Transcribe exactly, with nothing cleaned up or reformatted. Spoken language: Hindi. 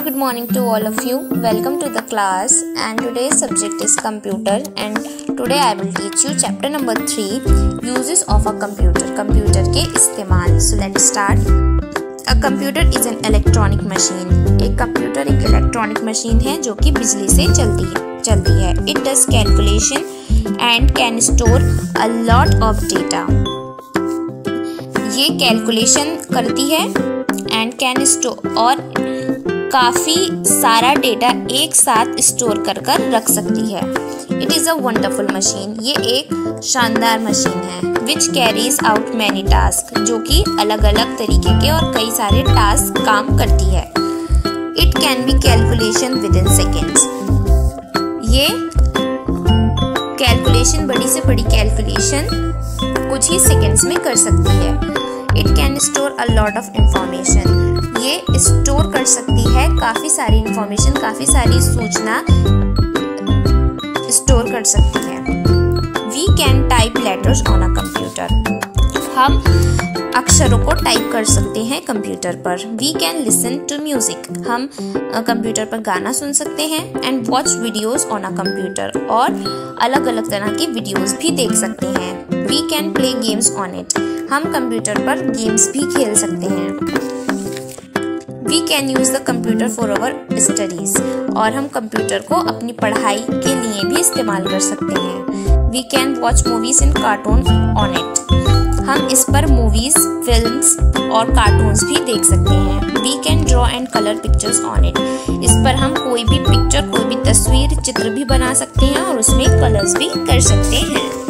good morning to all of you. Welcome to the class and today's subject is computer and today I will teach you chapter number three uses of a computer. Computer के इस्तेमाल. So let's start. A computer is an electronic machine. एक कंप्यूटर एक इलेक्ट्रॉनिक मशीन है जो कि बिजली से चलती है चलती है. It does calculation and can store a lot of data. ये कैलकुलेशन करती है एंड कैन स्टोर और काफ़ी सारा डेटा एक साथ स्टोर कर कर रख सकती है. It is a wonderful machine. ये एक शानदार मशीन है. Which carries out many task, जो कि अलग अलग तरीके के और कई सारे टास्क काम करती है. It can be calculation within seconds. ये कैलकुलेशन बड़ी से बड़ी कैलकुलेशन कुछ ही सेकेंड्स में कर सकती है. It can store a lot of information. ये स्टोर कर सकती है काफ़ी सारी इंफॉर्मेशन, काफ़ी सारी सूचना स्टोर कर सकती है. We can type letters on a computer. हम अक्षरों को टाइप कर सकते हैं कंप्यूटर पर. We can listen to music. हम कंप्यूटर पर गाना सुन सकते हैं. And watch videos on a computer. और अलग अलग तरह की वीडियोज भी देख सकते हैं. We can play games on it. हम कंप्यूटर पर गेम्स भी खेल सकते हैं. We can use the computer for our studies. और हम कंप्यूटर को अपनी पढ़ाई के लिए भी इस्तेमाल कर सकते हैं. We can watch movies in cartoon on it. हम इस पर मूवीज़, फिल्म्स और कार्टून्स भी देख सकते हैं. We can draw and colour pictures on it. इस पर हम कोई भी पिक्चर, कोई भी तस्वीर, चित्र भी बना सकते हैं और उसमें कलर्स भी कर सकते हैं.